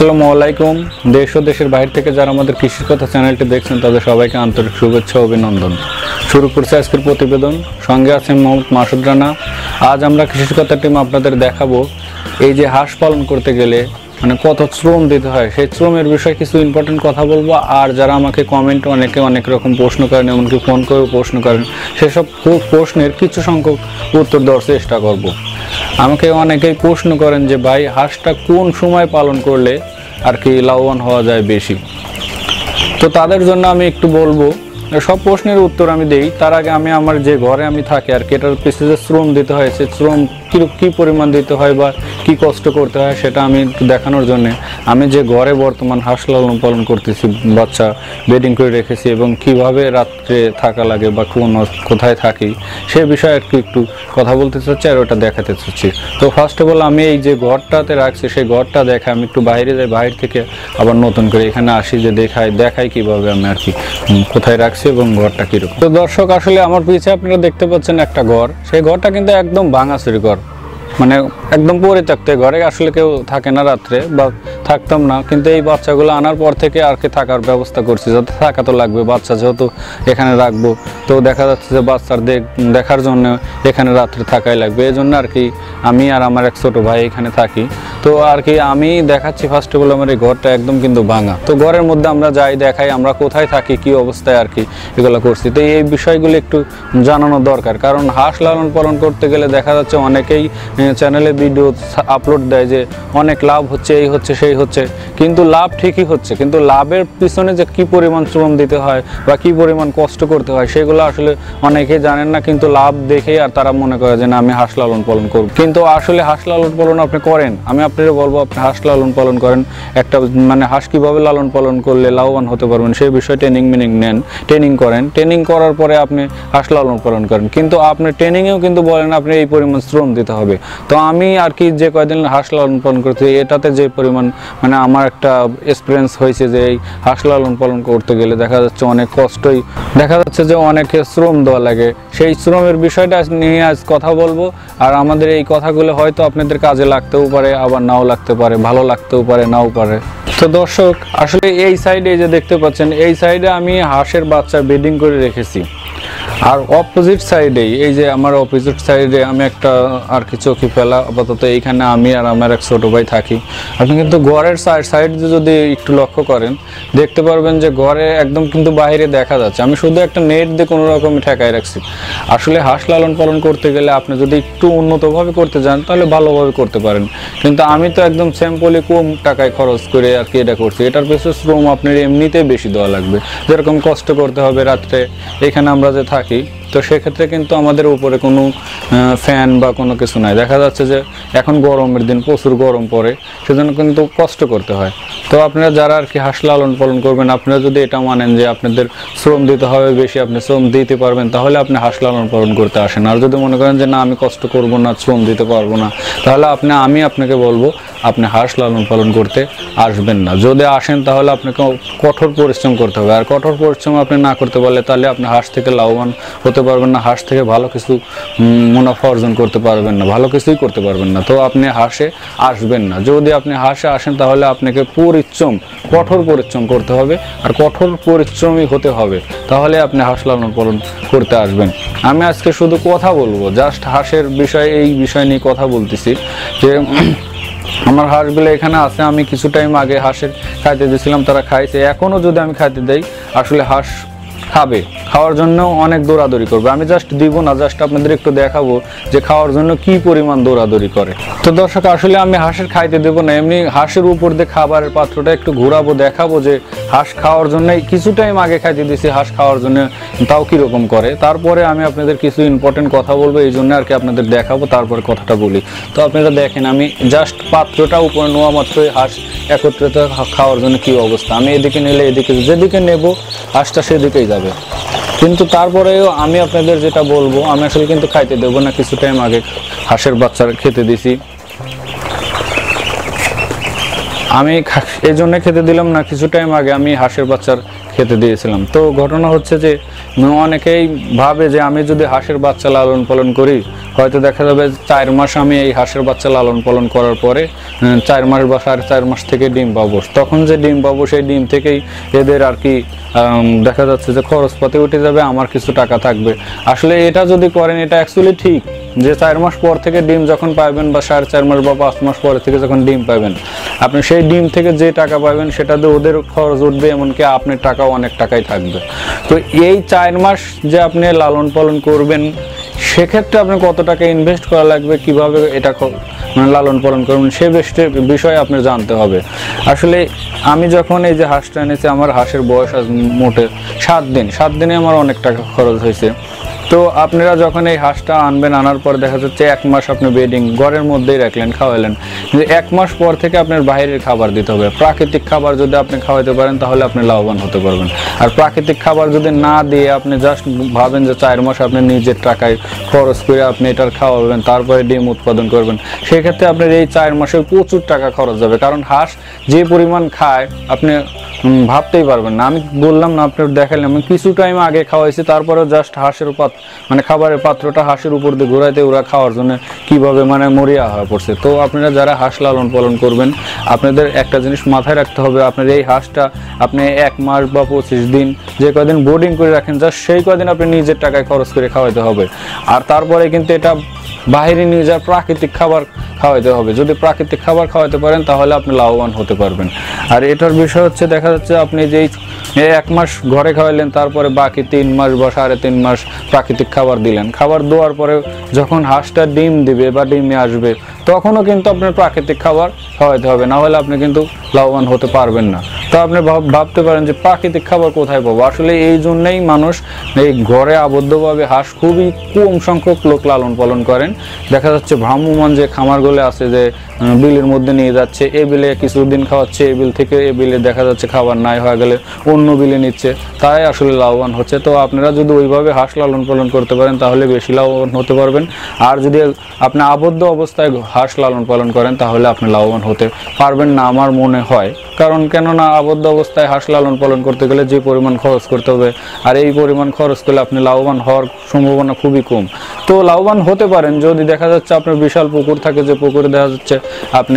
আসসালামু আলাইকুম। দেশ ও দেশের বাইরে থেকে যারা আমাদের কৃষির কথা চ্যানেলটি দেখছেন তাদের সবাইকে আন্তরিক শুভেচ্ছা ও অভিনন্দন। শুরু করছে আজকের প্রতিবেদন। সঙ্গে আছেন মোহাম্মদ মাসুদ রানা। আজ আমরা কৃষির কথা টিম আপনাদের দেখাবো এই যে হাঁস পালন করতে গেলে মানে কত শ্রম দিতে হয়, সেই শ্রমের বিষয়ে কিছু ইম্পর্টেন্ট কথা বলবো। আর যারা আমাকে কমেন্ট অনেকে অনেক রকম প্রশ্ন করেন, এমনকি ফোন করেও প্রশ্ন করেন, সেসব প্রশ্নের কিছু সংখ্যক উত্তর দেওয়ার চেষ্টা করব। আমাকে অনেকেই প্রশ্ন করেন যে ভাই হাঁসটা কোন সময় পালন করলে আর কি লাভবান হওয়া যায় বেশি। তো তাদের জন্য আমি একটু বলবো, সব প্রশ্নের উত্তর আমি দেই তার আগে আমি আমার যে ঘরে আমি থাকি আর কি এটার পিছনে যে শ্রম দিতে হয়, সে শ্রম কী পরিমাণ দিতে হয় বা কী কষ্ট করতে হয় সেটা আমি একটু দেখানোর জন্যে আমি যে ঘরে বর্তমান হাঁস লালন পালন করতেছি, বাচ্চা বেডিং করে রেখেছি এবং কিভাবে রাত্রে থাকা লাগে বা কোথায় থাকি সে বিষয়ে একটু কথা বলতে চাচ্ছি আর ওটা দেখাতে চাচ্ছি। তো ফার্স্ট অফ অল আমি এই যে ঘরটাতে রাখছি সেই ঘরটা দেখে আমি একটু বাইরে যাই, বাইরে থেকে আবার নতুন করে এখানে আসি যে দেখাই কীভাবে আমি আর কি কোথায় রাখছি এবং ঘরটা কীরকম। তো দর্শক, আসলে আমার পিছে আপনারা দেখতে পাচ্ছেন একটা ঘর, সেই ঘরটা কিন্তু একদম ভাঙাচুরি ঘর, মানে একদম পরিত্যক্ত। ঘরে আসলে কেউ থাকে না রাত্রে, বা থাকতাম না, কিন্তু এই বাচ্চাগুলো আনার পর থেকে আর কি থাকার ব্যবস্থা করছি, যাতে থাকা তো লাগবে, বাচ্চা যেহেতু এখানে রাখবো। তো দেখা যাচ্ছে যে বাচ্চার দেখার জন্য এখানে রাত্রে থাকাই লাগবে, এই জন্য আর কি আমি আর আমার এক ছোটো ভাই এখানে থাকি। তো আর কি আমি দেখাচ্ছি ফার্স্ট অফ অল আমার এই ঘরটা একদম কিন্তু ভাঙা। তো ঘরের মধ্যে আমরা যাই, দেখাই আমরা কোথায় থাকি, কী অবস্থায় আর কি এগুলো করছি। তো এই বিষয়গুলো একটু জানানো দরকার, কারণ হাঁস লালন পালন করতে গেলে দেখা যাচ্ছে অনেকেই চ্যানেলে ভিডিও আপলোড দেয় যে অনেক লাভ হচ্ছে, এই হচ্ছে সেই হচ্ছে, কিন্তু লাভ ঠিকই হচ্ছে, কিন্তু লাভের পিছনে যে কী পরিমাণ শ্রম দিতে হয় বা কী পরিমাণ কষ্ট করতে হয় সেগুলো আসলে অনেকেই জানেন না। কিন্তু লাভ দেখেই আর তারা মনে করে যে না আমি হাঁস লালন পালন করব, কিন্তু আসলে হাঁস লালন পালন আপনি করেন, আমি আপনাদের বলবো আপনি হাঁস লালন পালন করেন। একটা মানে হাঁস কীভাবে লালন পালন করলে লাভবান হতে পারবেন সেই বিষয়ে ট্রেনিং করেন, ট্রেনিং করার পরে আপনি হাঁস লালন পালন করেন। কিন্তু আপনি ট্রেনিংয়েও কিন্তু বলেন আপনি এই পরিমাণ শ্রম দিতে হবে। তো আমি আর কি যে কয়দিন হাঁস লালন পালন করতে এটাতে যে পরিমাণ মানে আমার একটা এক্সপিরিয়েন্স হয়েছে যে এই হাঁস লালন পালন করতে গেলে দেখা যাচ্ছে অনেক কষ্টই, দেখা যাচ্ছে যে অনেক শ্রম দেওয়া লাগে। সেই শ্রমের বিষয়টা নিয়ে আজ কথা বলবো। আর আমাদের এই কথাগুলো হয়তো আপনাদের কাজে লাগতেও পারে, আবার নাও লাগতে পারে, ভালো লাগতেও পারে, নাও পারে। তো দর্শক, আসলে এই সাইডে যে দেখতে পাচ্ছেন এই সাইডে আমি হাঁসের বাচ্চা বেডিং করে রেখেছি। আর অপোজিট সাইডেই এই যে আমার অপোজিট সাইডে আমি একটা আর কি চোখে ফেলা আপাতত এইখানে আমি আর আমার এক ছোটো ভাই থাকি। আপনি কিন্তু ঘরের সাইড যদি একটু লক্ষ্য করেন দেখতে পারবেন যে ঘরে একদম কিন্তু বাইরে দেখা যাচ্ছে, আমি শুধু একটা নেট দিয়ে কোনো রকমই ঠেকাই রাখছি। আসলে হাঁস লালন পালন করতে গেলে আপনি যদি একটু উন্নতভাবে করতে যান তাহলে ভালোভাবে করতে পারেন, কিন্তু আমি তো একদম স্যাম্পলি কম টাকায় খরচ করে আর কি এটা করছি। এটার পিছনে শ্রম আপনার এমনিতেই বেশি দেওয়া লাগবে, যেরকম কষ্ট করতে হবে রাত্রে এখানে আমরা যে থাকি। তো সেক্ষেত্রে কিন্তু আমাদের উপরে কোনো ফ্যান বা কোনো কিছু নাই, দেখা যাচ্ছে যে এখন গরমের দিন প্রচুর গরম পড়ে, সেজন্য কিন্তু কষ্ট করতে হয়। তো আপনারা যারা আর কি হাঁস লালন পালন করবেন আপনারা যদি এটা মানেন যে আপনাদের শ্রম দিতে হবে বেশি, আপনি শ্রম দিতে পারবেন, তাহলে আপনি হাঁস লালন পালন করতে আসেন। আর যদি মনে করেন যে না আমি কষ্ট করব না, শ্রম দিতে পারবো না, তাহলে আমি আপনাকে বলবো আপনি হাঁস লালন পালন করতে আসবেন না। যদি আসেন তাহলে আপনাকে কঠোর পরিশ্রম করতে হবে, আর কঠোর পরিশ্রম আপনি না করতে পারলে তাহলে আপনি হাঁস থেকে লাভবান হতে পারবেন না, হাঁস থেকে ভালো কিছু মুনাফা অর্জন করতে পারবেন না, ভালো কিছুই করতে পারবেন না। তো আপনি হাঁসে আসবেন না। যদি আপনি হাঁসে আসেন তাহলে আপনাকে কঠোর পরিশ্রম করতে হবে, আর কঠোর পরিশ্রমী হতে হবে, তাহলে আপনি হাঁস লালন পালন করতে আসবেন। আমি আজকে শুধু কথা বলবো, জাস্ট হাঁসের বিষয়ে, এই বিষয় নিয়ে কথা বলতেছি যে আমার হাঁসগুলো এখানে আছে। আমি কিছু টাইম আগে হাঁসের খাইতে দিয়েছিলাম, তারা খাইছে। এখনও যদি আমি খাইতে দেই আসলে হাঁস খাবে, খাওয়ার জন্য অনেক দৌড়াদৌড়ি করবে। আমি জাস্ট দিব না, জাস্ট আপনাদের একটু দেখাবো যে খাওয়ার জন্য কি পরিমাণ দৌড়াদৌড়ি করে। তো দর্শক, আসলে আমি হাঁসের খাইতে দেবো না, এমনি হাঁসের উপর দিয়ে খাবারের পাত্রটা একটু ঘোরাবো, দেখাবো যে হাঁস খাওয়ার জন্য কিছু টাইম আগে খাইতে দিয়েছি, হাঁস খাওয়ার জন্য তাও কীরকম করে। তারপরে আমি আপনাদের কিছু ইম্পর্টেন্ট কথা বলবো, এই জন্য আর কি আপনাদের দেখাবো, তারপরে কথাটা বলি। তো আপনারা দেখেন আমি জাস্ট পাত্রটা উপরে নেওয়া মাত্রই হাঁস একত্রিত খাওয়ার জন্য কি অবস্থা। আমি এদিকে নিলে এদিকে, যেদিকে নেব হাঁসটা সেদিকেই যাবে। কিন্তু তারপরেও আমি আপনাদের যেটা বলবো, আমি আসলে কিন্তু খাইতে দেবো না। কিছু টাইম আগে হাঁসের বাচ্চার খেতে দিছি, আমি এই জন্য খেতে দিলাম না, কিছু টাইম আগে আমি হাঁসের বাচ্চার খেতে দিয়েছিলাম। তো ঘটনা হচ্ছে যে অনেকেই ভাবে যে আমি যদি হাঁসের বাচ্চা লালন পালন করি হয়তো দেখা যাবে 4 মাস আমি এই হাঁসের বাচ্চা লালন পালন করার পরে 4 মাস বা 4.5 মাস থেকে ডিম পাবো, তখন যে ডিম পাবো সেই ডিম থেকেই এদের আর কি দেখা যাচ্ছে যে খরচপাতি উঠে যাবে, আমার কিছু টাকা থাকবে। আসলে এটা যদি করেন এটা অ্যাকচুয়ালি ঠিক, যে 4 মাস পর থেকে ডিম যখন পাবেন বা 4.5 মাস বা 5 মাস পরে থেকে যখন ডিম পাবেন, আপনি সেই ডিম থেকে যে টাকা পাবেন সেটা দিয়ে ওদের খরচ উঠবে, এমনকি আপনার টাকাও অনেক টাকাই থাকবে। তো এই 4 মাস যে আপনি লালন পালন করবেন সেক্ষেত্রে আপনি কত টাকা ইনভেস্ট করা লাগবে, কিভাবে এটা মানে লালন পালন করবেন সে বিষয়ে আপনার জানতে হবে। আসলে আমি যখন এই যে হাঁসটা এনেছি, আমার হাঁসের বয়স আজ মোটে 7 দিনে আমার অনেক টাকা খরচ হয়েছে। তো আপনারা যখন এই হাঁসটা আনবেন, আনার পর দেখা যাচ্ছে 1 মাস আপনি বেডিং ঘরের মধ্যেই রাখলেন, খাওয়ালেন, কিন্তু 1 মাস পর থেকে আপনার বাইরের খাবার দিতে হবে। প্রাকৃতিক খাবার যদি আপনি খাওয়াতে পারেন তাহলে আপনি লাভবান হতে পারবেন। আর প্রাকৃতিক খাবার যদি না দিয়ে আপনি জাস্ট ভাবেন যে 4 মাস আপনি নিজের টাকায় খরচ করে আপনি এটার খাওয়াবেন, তারপরে ডিম উৎপাদন করবেন, সেক্ষেত্রে আপনার এই 4 মাসে প্রচুর টাকা খরচ যাবে। কারণ হাঁস যে পরিমাণ খায় আপনি ভাবতেই পারবেন না। আমি বললাম না, আপনার দেখালাম, আমি কিছু টাইম আগে খাওয়াইছি, তারপরেও জাস্ট হাঁসের মানে খাবারের পাত্রটা হাঁসের উপর দিয়ে ঘোরাইতে ওরা খাওয়ার জন্য কিভাবে মানে মরিয়া হয়ে পড়ছে। তো আপনারা যারা হাঁস লালন পালন করবেন আপনাদের একটা জিনিস মাথায় রাখতে হবে, আপনার এই হাঁসটা আপনি 1 মাস বা 25 দিন যে কদিন বোর্ডিং করে রাখেন, জাস্ট সেই কদিন আপনি নিজের টাকায় খরচ করে খাওয়াইতে হবে। আর তারপরে কিন্তু এটা বাইরে নিয়ে যাওয়ার প্রাকৃতিক খাবার খাওয়াইতে হবে। যদি প্রাকৃতিক খাবার খাওয়াতে পারেন তাহলে আপনি লাভবান হতে পারবেন। আর এটার বিষয় হচ্ছে দেখা যাচ্ছে আপনি যেই 1 মাস ঘরে খাওয়াইলেন, তারপরে বাকি 3 মাস বা 3.5 মাস প্রাকৃতিক খাবার দিলেন, খাবার দেওয়ার পরে যখন হাঁসটা ডিম দিবে বা ডিমে আসবে তখনও কিন্তু আপনার প্রাকৃতিক খাবার খাওয়াইতে হবে, না হলে আপনি কিন্তু লাভবান হতে পারবেন না। তো আপনি ভাবতে পারেন যে প্রাকৃতিক খাবার কোথায় পাবো। আসলে এই জন্যই মানুষ এই ঘরে আবদ্ধভাবে হাঁস খুবই কম সংখ্যক লোক লালন পালন করেন। দেখা যাচ্ছে ভ্রাম্যমাণ যে খামারগুলো আছে যে বিলের মধ্যে নিয়ে যাচ্ছে, এই বিলে কিছুদিন খাওয়াচ্ছে, এই বিল থেকে এই বিলে দেখা যাচ্ছে খাবার নাই হয়ে গেলে অন্য বিলে নিচ্ছে, তাই আসলে লাভবান হচ্ছে। তো আপনারা যদি ওইভাবে হাঁস লালন পালন করতে পারেন তাহলে বেশি লাভবান হতে পারবেন। আর যদি আপনি আবদ্ধ অবস্থায় হাঁস লালন পালন করেন তাহলে আপনি লাভবান হতে পারবেন না আমার মনে হয়। কারণ কেননা আবদ্ধ অবস্থায় হাঁস লালন পালন করতে গেলে যে পরিমাণ খরচ করতে হবে, আর এই পরিমাণ খরচ করলে আপনি লাভবান হওয়ার সম্ভাবনা খুবই কম। তো লাভবান হতে পারেন যদি দেখা যাচ্ছে আপনার বিশাল পুকুর থাকে, যে পুকুরে দেখা যাচ্ছে আপনি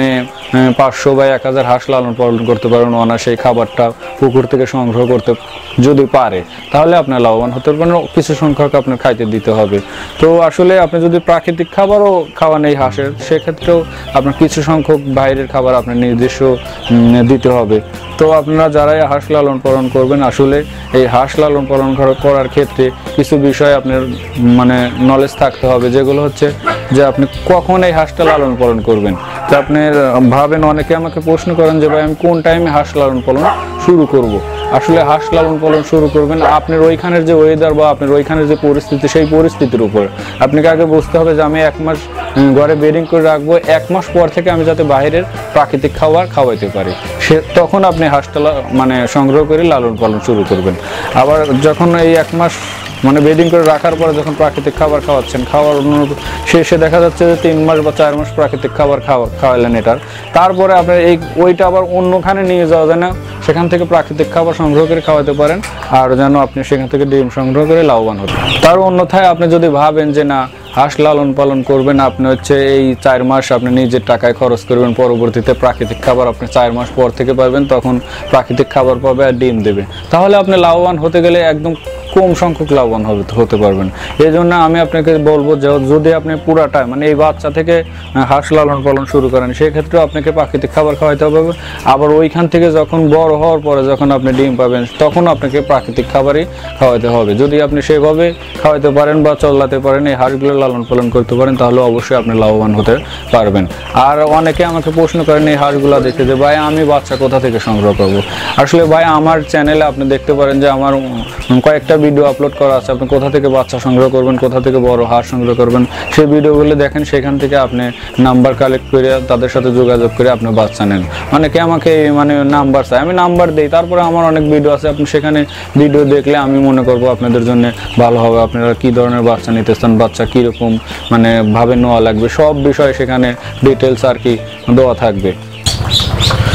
500 বা 1000 হাঁস লালন পালন করতে পারেন, সেই খাবারটা পুকুর থেকে সংগ্রহ করতে যদি পারে তাহলে আপনার লাভবান হতে পারবেন। কিছু সংখ্যক আপনার খাইতে দিতে হবে। তো আসলে আপনি যদি প্রাকৃতিক খাবারও খাওয়ান এই হাঁসের, সেক্ষেত্রেও আপনার কিছু সংখ্যক বাইরের খাবার আপনার নিজস্ব দিতে হবে। তো আপনারা যারা হাঁস লালন পালন করবেন আসলে এই হাঁস লালন পালন করার ক্ষেত্রে কিছু বিষয় আপনার মানে নলেজ থাকতে হবে, যেগুলো হচ্ছে যে আপনি কখন এই হাঁসটা লালন পালন করবেন। তো আপনি ভাবেন, অনেকে আমাকে প্রশ্ন করেন যে ভাই আমি কোন টাইমে হাঁস লালন পালন শুরু করব। আসলে হাঁস লালন পালন শুরু করবেন আপনার ওইখানের যে ওয়েদার বা আপনার ওইখানের যে পরিস্থিতি, সেই পরিস্থিতির উপর আপনাকে আগে বুঝতে হবে যে আমি 1 মাস ঘরে বেডিং করে রাখবো, 1 মাস পর থেকে আমি যাতে বাইরের প্রাকৃতিক খাবার খাওয়াইতে পারি, তখন আপনি হাঁসটা মানে সংগ্রহ করে লালন পালন শুরু করবেন। আবার যখন এই 1 মাস মানে বেডিং করে রাখার পরে যখন প্রাকৃতিক খাবার খাওয়াচ্ছেন, খাওয়ার শেষে দেখা যাচ্ছে যে 3 মাস বা 4 মাস প্রাকৃতিক খাবার খাওয়ালেন এটার, তারপরে আপনার ওইটা আবার অন্যখানে নিয়ে যাওয়া যায় না, সেখান থেকে প্রাকৃতিক খাবার সংগ্রহ করে খাওয়াতে পারেন, আর যেন আপনি সেখান থেকে ডিম সংগ্রহ করে লাভবান হতেন। তার অন্যথায় আপনি যদি ভাবেন যে না হাঁস লালন পালন করবেন, আপনি হচ্ছে এই 4 মাস আপনি নিজের টাকায় খরচ করবেন, পরবর্তীতে প্রাকৃতিক খাবার আপনি 4 মাস পর থেকে পাবেন, তখন প্রাকৃতিক খাবার পাবে আর ডিম দেবে, তাহলে আপনি লাভবান হতে গেলে একদম কম সংখ্যক লাভবান হতে পারবেন। এই জন্য আমি আপনাকে বলবো যে যদি আপনি পুরাটা মানে এই বাচ্চা থেকে হাঁস লালন পালন শুরু করেন, সেক্ষেত্রে আপনাকে প্রাকৃতিক খাবার খাওয়াইতে হবে। আবার ওইখান থেকে যখন বড় হওয়ার পরে যখন আপনি ডিম পাবেন তখন আপনাকে প্রাকৃতিক খাবারই খাওয়াইতে হবে। যদি আপনি সেভাবে খাওয়াইতে পারেন বা চলাতে পারেন, এই হাঁসগুলো লালন পালন করতে পারেন, তাহলে অবশ্যই আপনি লাভবান হতে পারবেন। আর অনেকে আমাকে প্রশ্ন করেন এই হাঁসগুলো দেখে যে ভাই আমি বাচ্চা কোথা থেকে সংগ্রহ করবো। আসলে ভাই আমার চ্যানেলে আপনি দেখতে পারেন যে আমার কয়েকটা ভিডিও আপলোড করা আছে, আপনি কোথা থেকে বাচ্চা সংগ্রহ করবেন, কোথা থেকে বড় হাঁস সংগ্রহ করবেন, সেই ভিডিওগুলো দেখেন, সেখান থেকে আপনি নাম্বার কালেক্ট করে তাদের সাথে যোগাযোগ করে আপনি বাচ্চা নেন। অনেকে আমাকে মানে নাম্বার চায়, আমি নাম্বার দিই, তারপরে আমার অনেক ভিডিও আছে, আপনি সেখানে ভিডিও দেখলে আমি মনে করবো আপনাদের জন্য ভালো হবে। আপনারা কী ধরনের বাচ্চা নিতে চান, বাচ্চা কীরকম মানে ভাবে নেওয়া লাগবে, সব বিষয়ে সেখানে ডিটেলস আর কি দেওয়া থাকবে।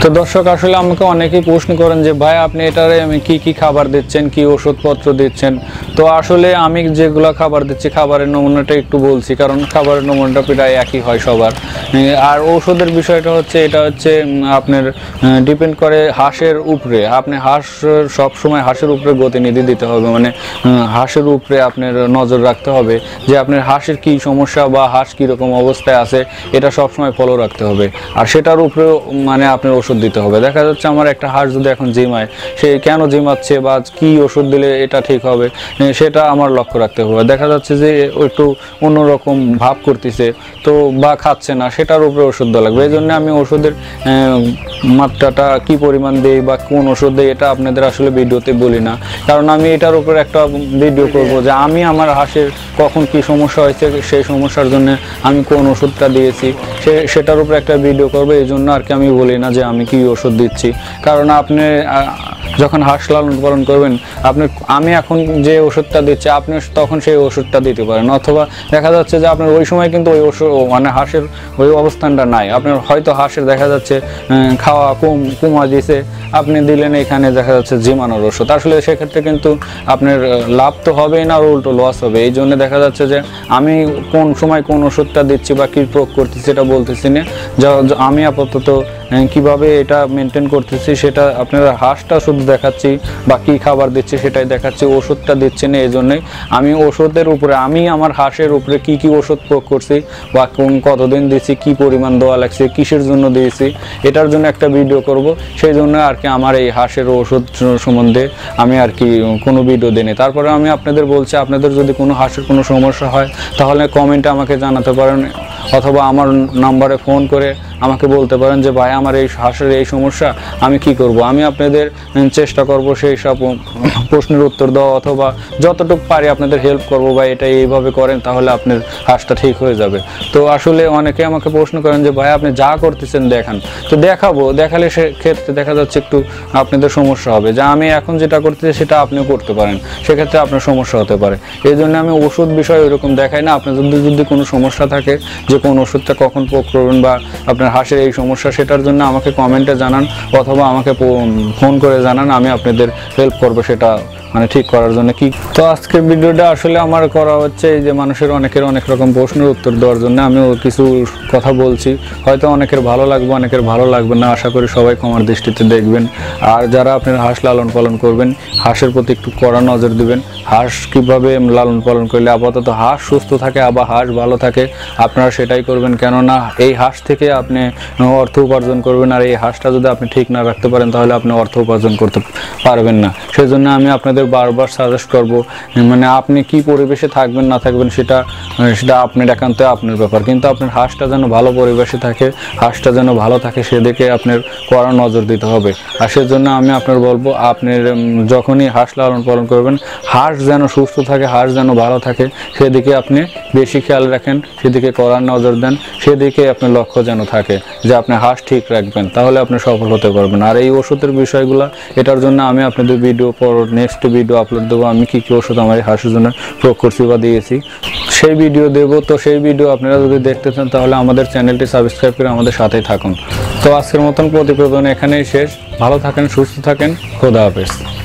তো দর্শক আসলে আমাকে অনেকেই প্রশ্ন করেন যে ভাই আপনি এটারে আমি কি খাবার দিচ্ছেন, কি ওষুধপত্র দিচ্ছেন। তো আসলে আমি যেগুলো খাবার দিচ্ছি খাবারের নমুনাটা একটু বলছি, কারণ খাবারের নমুনাটা প্রায় একই হয় সবার। আর ঔষধের বিষয়টা হচ্ছে এটা হচ্ছে আপনার ডিপেন্ড করে হাঁসের উপরে। আপনি হাঁস সব সময় হাঁসের উপরে গতিনিধি দিতে হবে, মানে হাঁসের উপরে আপনার নজর রাখতে হবে যে আপনার হাঁসের কি সমস্যা বা হাঁস কীরকম অবস্থায় আছে, এটা সবসময় ফলো রাখতে হবে। আর সেটার উপরেও মানে আপনার ওষুধ দিতে হবে। দেখা যাচ্ছে আমার একটা হাঁস যদি এখন জিমায়, সে কেন জিমাচ্ছে বা কি ওষুধ দিলে এটা ঠিক হবে সেটা আমার লক্ষ্য রাখতে হবে। দেখা যাচ্ছে যে একটু অন্যরকম ভাব করতেছে তো বা খাচ্ছে না, সেটার উপরে ওষুধ দেওয়া লাগবে। এই জন্য আমি ওষুধের মাত্রাটা কি পরিমাণ দিই বা কোন ওষুধ দিই এটা আপনাদের আসলে ভিডিওতে বলি না, কারণ আমি এটার উপর একটা ভিডিও করব যে আমি আমার হাঁসের কখন কি সমস্যা হয়েছে, সেই সমস্যার জন্য আমি কোন ওষুধটা দিয়েছি সেটার উপর একটা ভিডিও করব। এই জন্য আর কি আমি বলি না যে আমি কি ওষুধ দিচ্ছি, কারণ আপনি যখন হাঁস লালন পালন করবেন আমি এখন যে ওষুধটা দিচ্ছি আপনি তখন সেই ওষুধটা দিতে পারেন, অথবা দেখা যাচ্ছে যে আপনার ওই সময় কিন্তু ওই ওষুধ মানে হাঁসের ওই অবস্থানটা নাই, আপনার হয়তো হাঁসের দেখা যাচ্ছে খাওয়া কমা দিয়েছে, আপনি দিলেন এখানে দেখা যাচ্ছে জিমানোর ওষুধ। আসলে সেক্ষেত্রে কিন্তু আপনার লাভ তো হবেই না, আর উল্টো লস হবে। এই জন্য দেখা যাচ্ছে যে আমি কোন সময় কোন ওষুধটা দিচ্ছি বা কী প্রয়োগ করতেছি সেটা বলতেছি না। আমি আপাতত কিভাবে এটা মেনটেন করতেছি সেটা আপনারা হাঁসটা শুধু দেখাচ্ছি বা কী খাবার দিচ্ছি সেটাই দেখাচ্ছি, ওষুধটা দিচ্ছি না। এই জন্যই আমি ওষুধের উপরে আমি আমার হাঁসের উপরে কি ওষুধ প্রয়োগ করছি বা কতদিন দিয়েছি, কি পরিমাণ দেওয়া লাগছে, কিসের জন্য দিয়েছি, এটার জন্য একটা ভিডিও করব। সেই জন্য আর কি আমার এই হাঁসের ওষুধ সম্বন্ধে আমি আর কি কোনো ভিডিও দিই। তারপরে আমি আপনাদের বলছি, আপনাদের যদি কোনো হাঁসের কোনো সমস্যা হয় তাহলে কমেন্টে আমাকে জানাতে পারেন, অথবা আমার নাম্বারে ফোন করে আমাকে বলতে পারেন যে ভাই আমার এই হাঁসের এই সমস্যা, আমি কি করব। আমি আপনাদের চেষ্টা করব সেই সব প্রশ্নের উত্তর দেওয়া, অথবা যতটুকু পারি আপনাদের হেল্প করব বা এটা এইভাবে করেন তাহলে আপনার হাঁসটা ঠিক হয়ে যাবে। তো আসলে অনেকে আমাকে প্রশ্ন করেন যে ভাই আপনি যা করতেছেন দেখান, তো দেখালে সেক্ষেত্রে দেখা যাচ্ছে একটু আপনাদের সমস্যা হবে, যা আমি এখন যেটা করতেছি সেটা আপনিও করতে পারেন, সেক্ষেত্রে আপনার সমস্যা হতে পারে। এই জন্য আমি ওষুধ বিষয় ওইরকম দেখাই না। আপনার যদি কোনো সমস্যা থাকে যে কোন ওষুধটা কখন প্রয়োগ করবেন বা আপনার হাঁসের এই সমস্যা, সেটার জন্য আমাকে কমেন্টে জানান অথবা আমাকে ফোন করে জানান, আমি আপনাদের হেল্প করবো সেটা মানে ঠিক করার জন্য। কি তো আজকের ভিডিওটা আসলে আমার করা হচ্ছে এই যে মানুষের অনেকের অনেক রকম প্রশ্নের উত্তর দেওয়ার জন্য আমিও কিছু কথা বলছি, হয়তো অনেকের ভালো লাগবে অনেকের ভালো লাগবে না, আশা করি সবাই ক্ষমার দৃষ্টিতে দেখবেন। আর যারা আপনার হাঁস লালন পালন করবেন হাঁসের প্রতি একটু কড়া নজর দিবেন। হাঁস কীভাবে লালন পালন করলে আপাতত হাঁস সুস্থ থাকে আবার হাঁস ভালো থাকে আপনারা সেটাই করবেন, কেননা এই হাঁস থেকে আপনি অর্থ উপার্জন করবেন, আর এই হাঁসটা যদি আপনি ঠিক না রাখতে পারেন তাহলে আপনি অর্থ উপার্জন করতে পারবেন না। সেই জন্য আমি আপনাদের বারবার সাজেস্ট করব, মানে আপনি কি পরিবেশে থাকবেন না থাকবেন সেটা আপনার একান্ত আপনার ব্যাপার, কিন্তু আপনার হাঁসটা যেন ভালো পরিবেশে থাকে, হাঁসটা যেন ভালো থাকে সেদিকে আপনার কড়া নজর দিতে হবে। আর সেজন্য আমি আপনার বলবো আপনার যখনই হাঁস লালন পালন করবেন হাঁস যেন সুস্থ থাকে, হাঁস যেন ভালো থাকে সেদিকে আপনি বেশি খেয়াল রাখেন, সেদিকে কড়া নজর দেন, সেদিকে আপনার লক্ষ্য যেন থাকে যে আপনি হাঁস ঠিক রাখবেন, তাহলে আপনি সফল হতে পারবেন। আর এই ওষুধের বিষয়গুলো এটার জন্য আমি আপনাদের ভিডিও পর নেক্সট ভিডিও আপলোড দেবো, আমি কি ওষুধ আমার হাঁসের জন্য প্রয়োগ করছি বা দিয়েছি সেই ভিডিও দেবো। তো সেই ভিডিও আপনারা যদি দেখতে চান তাহলে আমাদের চ্যানেলটি সাবস্ক্রাইব করে আমাদের সাথেই থাকুন। তো আজকের মতন প্রতিবেদন এখানেই শেষ। ভালো থাকেন, সুস্থ থাকেন, খোদা হাফেজ।